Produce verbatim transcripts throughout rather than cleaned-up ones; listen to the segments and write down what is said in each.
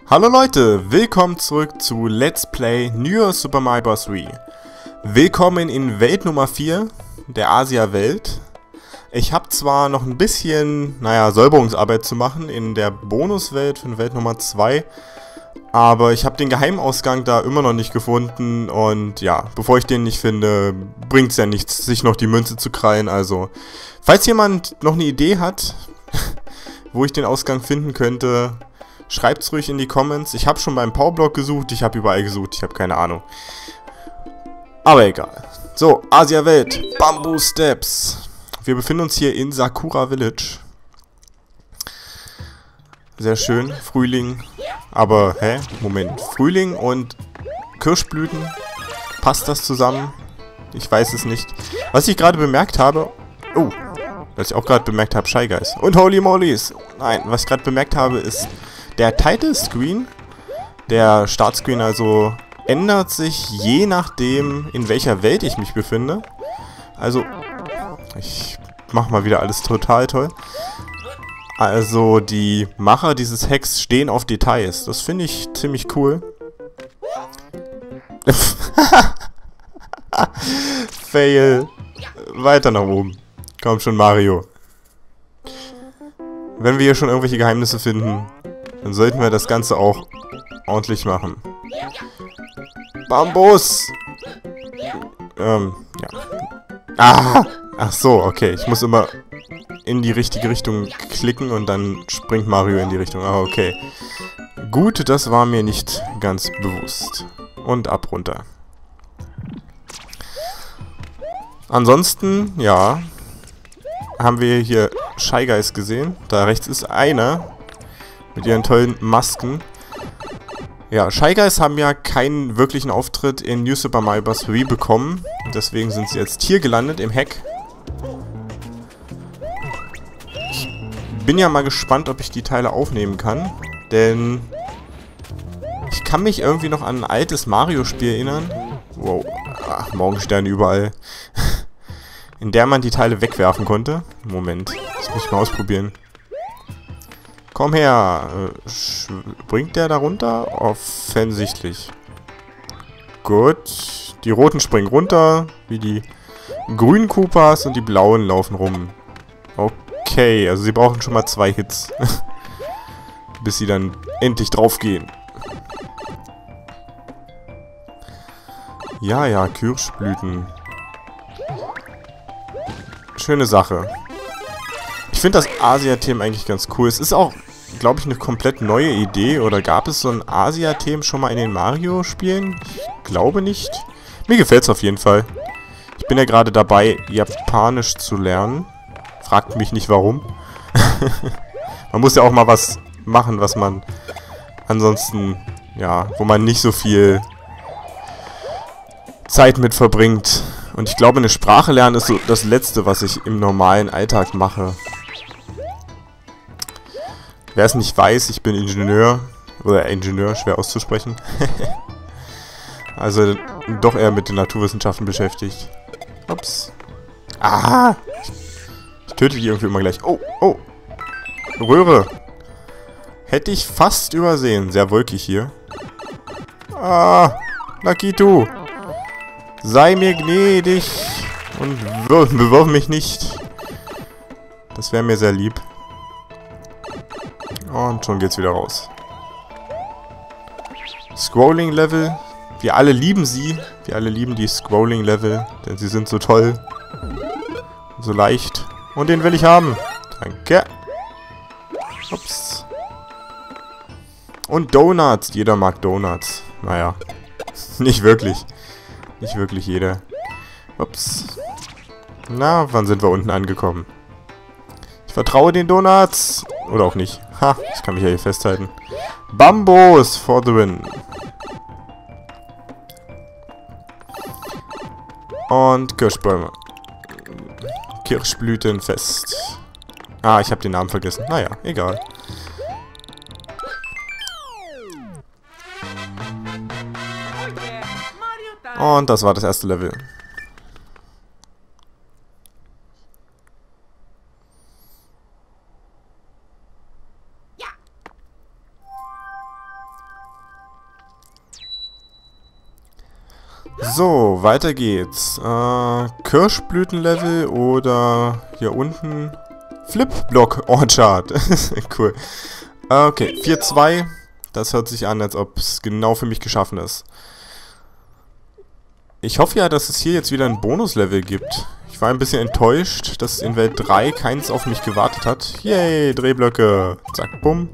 Hallo Leute, willkommen zurück zu Let's Play New Super Mario Bros. drei. Willkommen in Welt Nummer vier, der Asia-Welt. Ich habe zwar noch ein bisschen, naja, Säuberungsarbeit zu machen in der Bonuswelt von Welt Nummer zwei, aber ich habe den Geheimausgang da immer noch nicht gefunden und ja, bevor ich den nicht finde, bringt es ja nichts, sich noch die Münze zu krallen. Also, falls jemand noch eine Idee hat, wo ich den Ausgang finden könnte, schreibt's ruhig in die Comments. Ich habe schon beim Powerblock gesucht, ich habe überall gesucht, ich habe keine Ahnung. Aber egal. So, Asia-Welt, Bamboo Steps. Wir befinden uns hier in Sakura Village. Sehr schön, Frühling. Aber, hä? Moment, Frühling und Kirschblüten? Passt das zusammen? Ich weiß es nicht. Was ich gerade bemerkt habe... Oh, was ich auch gerade bemerkt habe, Shy Guys. Und Holy Mollies! Nein, was ich gerade bemerkt habe, ist... Der Title Screen, der Startscreen also, ändert sich je nachdem, in welcher Welt ich mich befinde. Also, ich mach mal wieder alles total toll. Also, die Macher dieses Hacks stehen auf Details. Das finde ich ziemlich cool. Fail. Weiter nach oben. Komm schon, Mario. Wenn wir hier schon irgendwelche Geheimnisse finden, dann sollten wir das Ganze auch ordentlich machen. Bambus! Ähm, ja. Ah! Ach so, okay. Ich muss immer in die richtige Richtung klicken und dann springt Mario in die Richtung. Ah, okay. Gut, das war mir nicht ganz bewusst. Und ab runter. Ansonsten, ja, haben wir hier Shy Guys gesehen. Da rechts ist einer mit ihren tollen Masken. Ja, Shy Guys haben ja keinen wirklichen Auftritt in New Super Mario Bros. drei bekommen. Deswegen sind sie jetzt hier gelandet im Hack. Ich bin ja mal gespannt, ob ich die Teile aufnehmen kann. Denn ich kann mich irgendwie noch an ein altes Mario-Spiel erinnern. Wow, ach, Morgensterne überall. In der man die Teile wegwerfen konnte. Moment, das muss ich mal ausprobieren. Komm her. Springt der da runter? Offensichtlich. Gut. Die roten springen runter, wie die grünen Koopas, und die blauen laufen rum. Okay, also sie brauchen schon mal zwei Hits. Bis sie dann endlich draufgehen. Ja, ja, Kirschblüten. Schöne Sache. Ich finde das Asia-Thema eigentlich ganz cool. Es ist auch, glaube ich, eine komplett neue Idee. Oder gab es so ein Asia-Thema schon mal in den Mario-Spielen? Ich glaube nicht. Mir gefällt es auf jeden Fall. Ich bin ja gerade dabei, Japanisch zu lernen. Fragt mich nicht warum. Man muss ja auch mal was machen, was man ansonsten, ja, wo man nicht so viel Zeit mit verbringt. Und ich glaube, eine Sprache lernen ist so das Letzte, was ich im normalen Alltag mache. Wer es nicht weiß, ich bin Ingenieur. Oder Ingenieur, schwer auszusprechen. Also doch eher mit den Naturwissenschaften beschäftigt. Ups. Ah! Ich töte die irgendwie immer gleich. Oh, oh. Röhre. Hätte ich fast übersehen. Sehr wolkig hier. Ah! Lakitu! Sei mir gnädig und bewirf mich nicht. Das wäre mir sehr lieb. Und schon geht's wieder raus. Scrolling-Level. Wir alle lieben sie. Wir alle lieben die Scrolling-Level, denn sie sind so toll. So leicht. Und den will ich haben. Danke. Ups. Und Donuts. Jeder mag Donuts. Naja. Nicht wirklich. Nicht wirklich jeder. Ups. Na, wann sind wir unten angekommen? Ich vertraue den Donuts. Oder auch nicht. Ha, ich kann mich ja hier festhalten. Bambus for the win. Und Kirschbäume. Kirschblütenfest. Ah, ich habe den Namen vergessen. Naja, egal. Und das war das erste Level. So, weiter geht's. Äh, Kirschblütenlevel oder hier unten Flip-Block Orchard. Cool. Okay, vier zwei. Das hört sich an, als ob es genau für mich geschaffen ist. Ich hoffe ja, dass es hier jetzt wieder ein Bonuslevel gibt. Ich war ein bisschen enttäuscht, dass in Welt drei keins auf mich gewartet hat. Yay, Drehblöcke. Zack, bumm.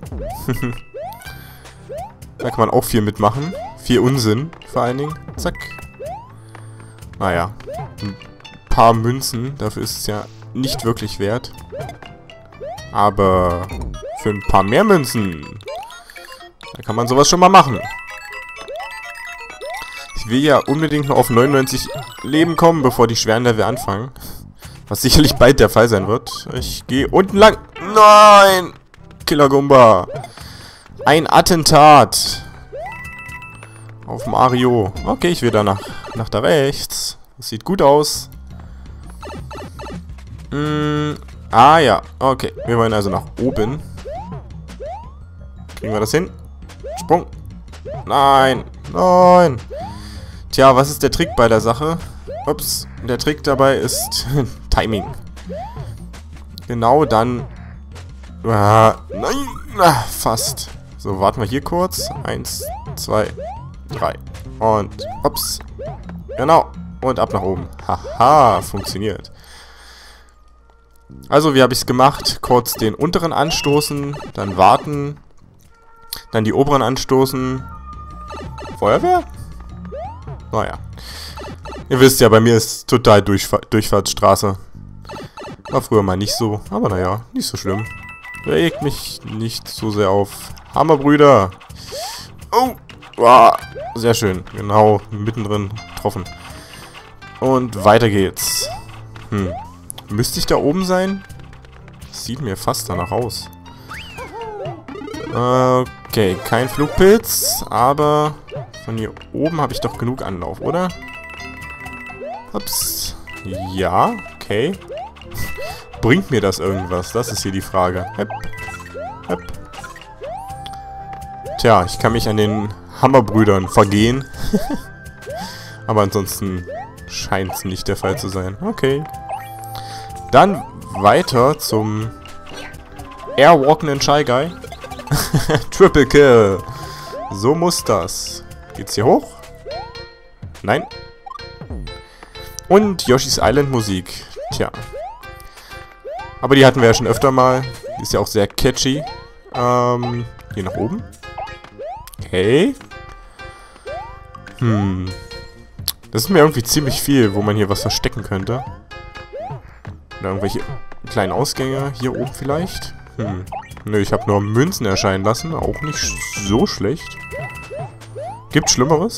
Da kann man auch viel mitmachen. Viel Unsinn, vor allen Dingen. Zack. Naja. Ein paar Münzen, dafür ist es ja nicht wirklich wert. Aber für ein paar mehr Münzen, da kann man sowas schon mal machen. Ich will ja unbedingt noch auf neunundneunzig Leben kommen, bevor die schweren Level anfangen. Was sicherlich bald der Fall sein wird. Ich gehe unten lang. Nein! Killer Goomba. Ein Attentat. Auf Mario. Okay, ich will da nach, nach da rechts. Das sieht gut aus. Mm, ah ja, okay. Wir wollen also nach oben. Kriegen wir das hin? Sprung. Nein. Nein. Tja, was ist der Trick bei der Sache? Ups, der Trick dabei ist Timing. Genau dann... Ah, nein, ah, fast. So, warten wir hier kurz. Eins, zwei, drei. Und, ups. Genau. Und ab nach oben. Haha, funktioniert. Also, wie habe ich es gemacht? Kurz den unteren anstoßen, dann warten, dann die oberen anstoßen. Feuerwehr? Naja. Ihr wisst ja, bei mir ist total Durchfa Durchfahrtsstraße. War früher mal nicht so, aber naja, nicht so schlimm. Regt mich nicht so sehr auf. Hammerbrüder! Oh! Wow, sehr schön. Genau, mittendrin getroffen. Und weiter geht's. Hm. Müsste ich da oben sein? Das sieht mir fast danach aus. Okay, kein Flugpilz, aber von hier oben habe ich doch genug Anlauf, oder? Ups. Ja, okay. Bringt mir das irgendwas? Das ist hier die Frage. Hepp. Hepp. Tja, ich kann mich an den Hammerbrüdern vergehen. Aber ansonsten scheint es nicht der Fall zu sein. Okay. Dann weiter zum Airwalkenden Shy Guy. Triple Kill. So muss das. Geht's hier hoch? Nein. Und Yoshi's Island Musik. Tja. Aber die hatten wir ja schon öfter mal. Die ist ja auch sehr catchy. Ähm, hier nach oben. Okay. Hm. Das ist mir irgendwie ziemlich viel, wo man hier was verstecken könnte. Oder irgendwelche kleinen Ausgänge. Hier oben vielleicht. Hm. Nö, ich habe nur Münzen erscheinen lassen. Auch nicht so schlecht. Gibt's Schlimmeres?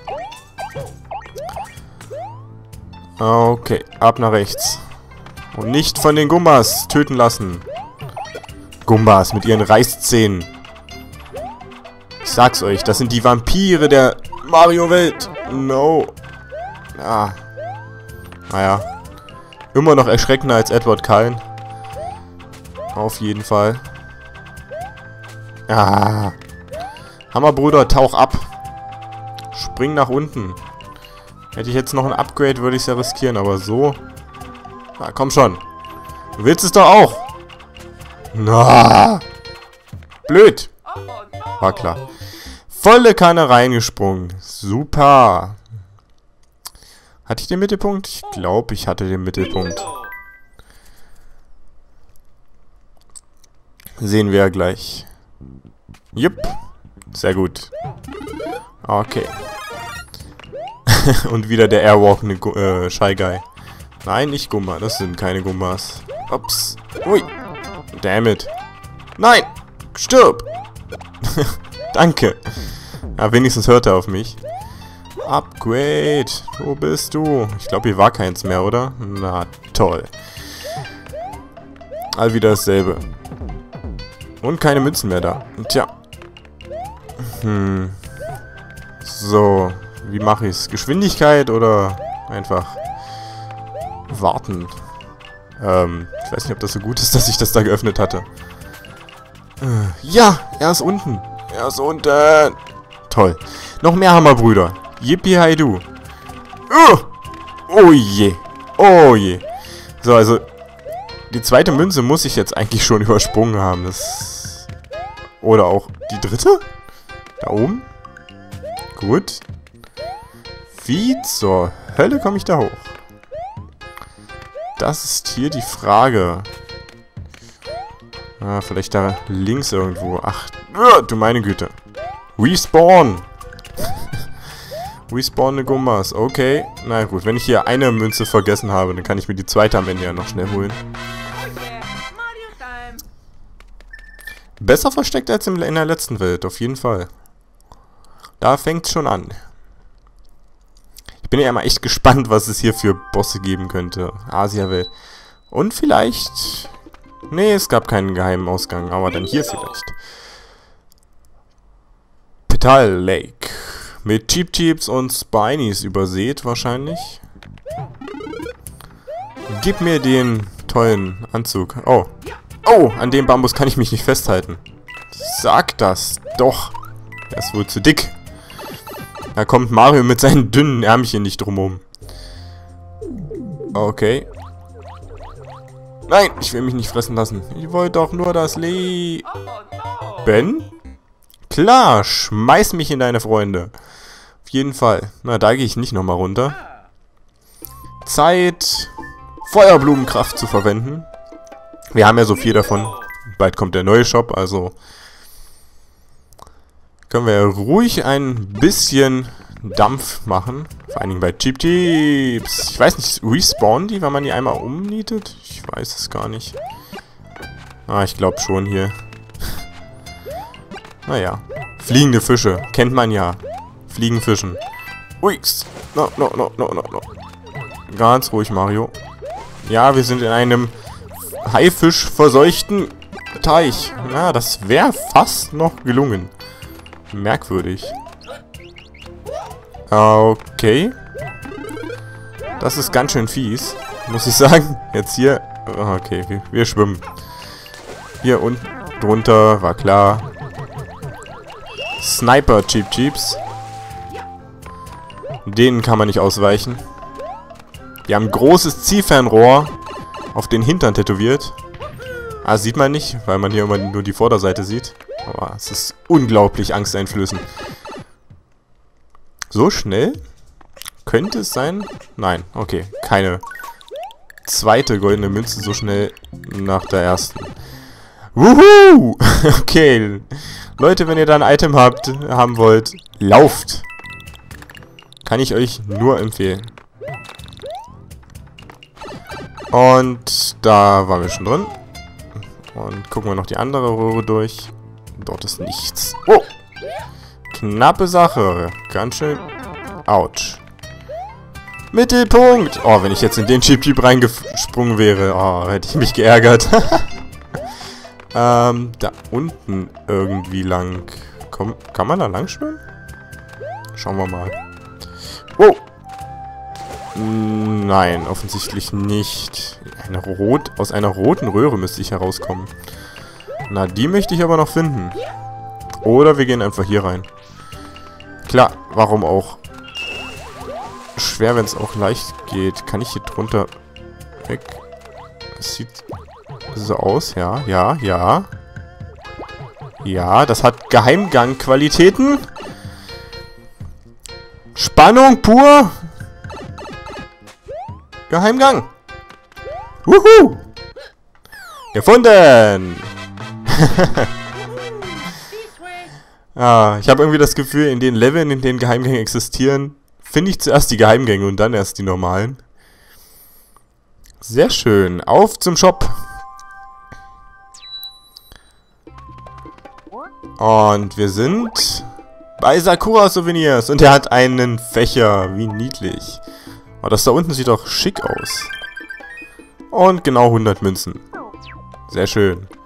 Okay, ab nach rechts. Und nicht von den Gumbas töten lassen. Gumbas mit ihren Reißzähnen. Ich sag's euch, das sind die Vampire der Mario-Welt. No. Ah. Naja. Immer noch erschreckender als Edward Cullen. Auf jeden Fall. Ah. Hammerbruder, tauch ab. Spring nach unten. Hätte ich jetzt noch ein Upgrade, würde ich es ja riskieren, aber so... Na, komm schon. Du willst es doch auch. Na. Blöd. War klar. Volle Kanne reingesprungen. Super. Hatte ich den Mittelpunkt? Ich glaube, ich hatte den Mittelpunkt. Sehen wir ja gleich. Jupp. Sehr gut. Okay. Und wieder der Airwalkende äh, Shy Guy. Nein, nicht Gumba. Das sind keine Gumbas. Ups. Ui. Damn it. Nein. Stirb. Danke. Ja, wenigstens hört er auf mich. Upgrade. Wo bist du? Ich glaube, hier war keins mehr, oder? Na, toll. All wieder dasselbe. Und keine Münzen mehr da. Tja. Hm. So. Wie mache ich es? Geschwindigkeit oder einfach warten? Ähm, ich weiß nicht, ob das so gut ist, dass ich das da geöffnet hatte. Äh, ja, er ist unten. Er ist unten. Toll. Noch mehr Hammerbrüder. Yippie-hi-du. Uh, oh je. Oh je. So, also die zweite Münze muss ich jetzt eigentlich schon übersprungen haben. Das oder auch die dritte? Da oben? Gut. Wie zur Hölle komme ich da hoch? Das ist hier die Frage. Ah, vielleicht da links irgendwo. Ach, du meine Güte. Respawn. Respawn ne Gummas. Okay. Na gut, wenn ich hier eine Münze vergessen habe, dann kann ich mir die zweite am Ende ja noch schnell holen. Besser versteckt als in der letzten Welt, auf jeden Fall. Da fängt es schon an. Ich bin ja mal echt gespannt, was es hier für Bosse geben könnte. Asia-Welt. Und vielleicht... Nee, es gab keinen geheimen Ausgang, aber dann hier vielleicht. Petal Lake. Mit Cheep Cheeps und Spinies übersät wahrscheinlich. Gib mir den tollen Anzug. Oh. Oh, an dem Bambus kann ich mich nicht festhalten. Sag das doch. Er ist wohl zu dick. Da kommt Mario mit seinen dünnen Ärmchen nicht drumherum. Okay. Nein, ich will mich nicht fressen lassen. Ich wollte doch nur das Leben. Klar, schmeiß mich in deine Freunde. Auf jeden Fall. Na, da gehe ich nicht nochmal runter. Zeit, Feuerblumenkraft zu verwenden. Wir haben ja so viel davon. Bald kommt der neue Shop, also können wir ruhig ein bisschen Dampf machen. Vor allen Dingen bei Cheep Cheeps. Ich weiß nicht, respawnen die, wenn man die einmal umnietet? Ich weiß es gar nicht. Ah, ich glaube schon hier. Naja. Fliegende Fische. Kennt man ja. Fliegenfischen. Uix. No, no, no, no, no, no. Ganz ruhig, Mario. Ja, wir sind in einem Haifisch verseuchten Teich. Ja, das wäre fast noch gelungen. Merkwürdig. Okay. Das ist ganz schön fies, muss ich sagen. Jetzt hier... Okay, wir, wir schwimmen. Hier unten drunter, war klar. Sniper Cheep Cheeps. Denen kann man nicht ausweichen. Die haben ein großes Zielfernrohr auf den Hintern tätowiert. Ah, sieht man nicht, weil man hier immer nur die Vorderseite sieht. Aber es ist unglaublich angsteinflößend. So schnell? Könnte es sein? Nein, okay. Keine zweite goldene Münze so schnell nach der ersten. Wuhu! Okay. Leute, wenn ihr da ein Item habt, haben wollt, lauft. Kann ich euch nur empfehlen. Und da waren wir schon drin. Und gucken wir noch die andere Röhre durch. Dort ist nichts. Oh! Knappe Sache. Ganz schön. Autsch. Mittelpunkt! Oh, wenn ich jetzt in den Cheep Cheep reingesprungen wäre, oh, hätte ich mich geärgert. ähm, da unten irgendwie lang. Komm, kann man da lang schwimmen? Schauen wir mal. Oh! Nein, offensichtlich nicht. Eine rot, aus einer roten Röhre müsste ich herauskommen. Na, die möchte ich aber noch finden. Oder wir gehen einfach hier rein. Klar, warum auch? Schwer, wenn es auch leicht geht. Kann ich hier drunter weg? Es sieht so aus, ja, ja, ja. Ja, das hat Geheimgang-Qualitäten. Spannung pur. Geheimgang. Wuhu! Gefunden! Ah, ich habe irgendwie das Gefühl, in den Leveln, in denen Geheimgänge existieren, finde ich zuerst die Geheimgänge und dann erst die normalen. Sehr schön. Auf zum Shop. Und wir sind bei Sakura Souvenirs. Und er hat einen Fächer. Wie niedlich. Oh, das da unten sieht doch schick aus. Und genau hundert Münzen. Sehr schön.